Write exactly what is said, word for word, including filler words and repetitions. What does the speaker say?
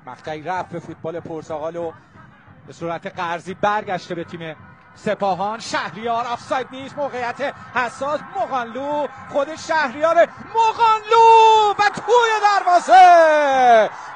مقطعی رفت به فوتبال پرتغال و به صورت قرضی برگشته به تیم سپاهان. شهریار آفساید نیست، موقعیت حساس. مغانلو خود شهریار، مغانلو و توی دروازه